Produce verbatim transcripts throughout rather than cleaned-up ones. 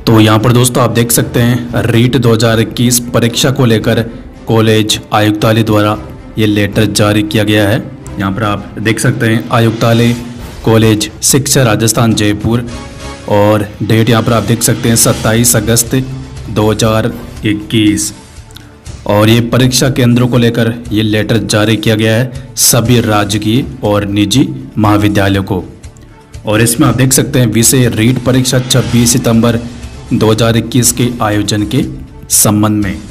तो यहाँ पर दोस्तों आप देख सकते हैं रीट दो हज़ार इक्कीस परीक्षा को लेकर कॉलेज आयुक्तालय द्वारा ये लेटर जारी किया गया है। यहाँ पर आप देख सकते हैं आयुक्तालय कॉलेज शिक्षा राजस्थान जयपुर, और डेट यहाँ पर आप देख सकते हैं सत्ताईस अगस्त दो हज़ार इक्कीस। और ये परीक्षा केंद्रों को लेकर ये लेटर जारी किया गया है सभी राजकीय और निजी महाविद्यालयों को। और इसमें आप देख सकते हैं विषय रीट परीक्षा छब्बीस सितंबर दो हज़ार इक्कीस के आयोजन के संबंध में।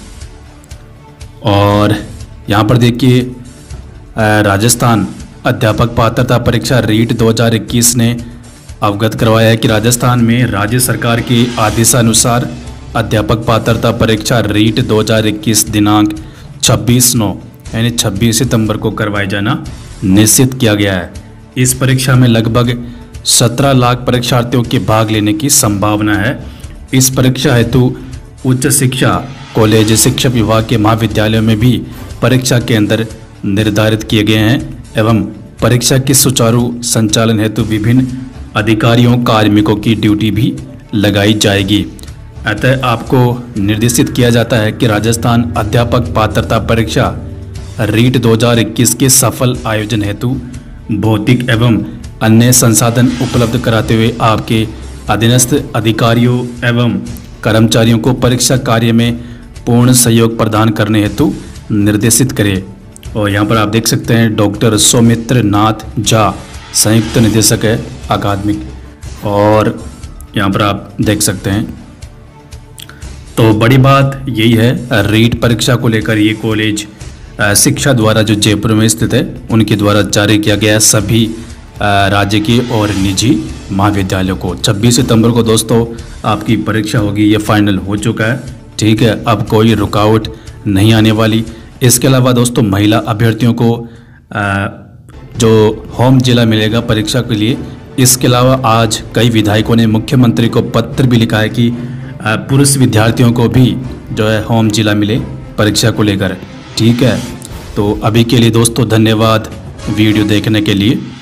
और यहाँ पर देखिए राजस्थान अध्यापक पात्रता परीक्षा रीट दो हज़ार इक्कीस ने अवगत करवाया है कि राजस्थान में राज्य सरकार के आदेशानुसार अध्यापक पात्रता परीक्षा रीट दो हज़ार इक्कीस दिनांक छब्बीस नौ यानी छब्बीस सितंबर को करवाया जाना निश्चित किया गया है। इस परीक्षा में लगभग सत्रह लाख परीक्षार्थियों के भाग लेने की संभावना है। इस परीक्षा हेतु उच्च शिक्षा कॉलेज शिक्षा विभाग के महाविद्यालयों में भी परीक्षा केंद्र निर्धारित किए गए हैं एवं परीक्षा के सुचारू संचालन हेतु विभिन्न अधिकारियों कार्मिकों की ड्यूटी भी लगाई जाएगी। अतः आपको निर्देशित किया जाता है कि राजस्थान अध्यापक पात्रता परीक्षा रीट दो हज़ार इक्कीस के सफल आयोजन हेतु भौतिक एवं अन्य संसाधन उपलब्ध कराते हुए आपके अधीनस्थ अधिकारियों एवं कर्मचारियों को परीक्षा कार्य में पूर्ण सहयोग प्रदान करने हेतु निर्देशित करें। और यहाँ पर आप देख सकते हैं डॉक्टर सौमित्र नाथ झा संयुक्त निदेशक है अकादमिक, और यहाँ पर आप देख सकते हैं। तो बड़ी बात यही है रीट परीक्षा को लेकर ये कॉलेज शिक्षा द्वारा जो जयपुर में स्थित है उनके द्वारा जारी किया गया सभी राजकीय और निजी महाविद्यालयों को। छब्बीस सितंबर को दोस्तों आपकी परीक्षा होगी, ये फाइनल हो चुका है। ठीक है, अब कोई रुकावट नहीं आने वाली। इसके अलावा दोस्तों महिला अभ्यर्थियों को जो होम जिला मिलेगा परीक्षा के लिए। इसके अलावा आज कई विधायकों ने मुख्यमंत्री को पत्र भी लिखा है कि पुरुष विद्यार्थियों को भी जो है होम जिला मिले परीक्षा को लेकर। ठीक है, तो अभी के लिए दोस्तों धन्यवाद वीडियो देखने के लिए।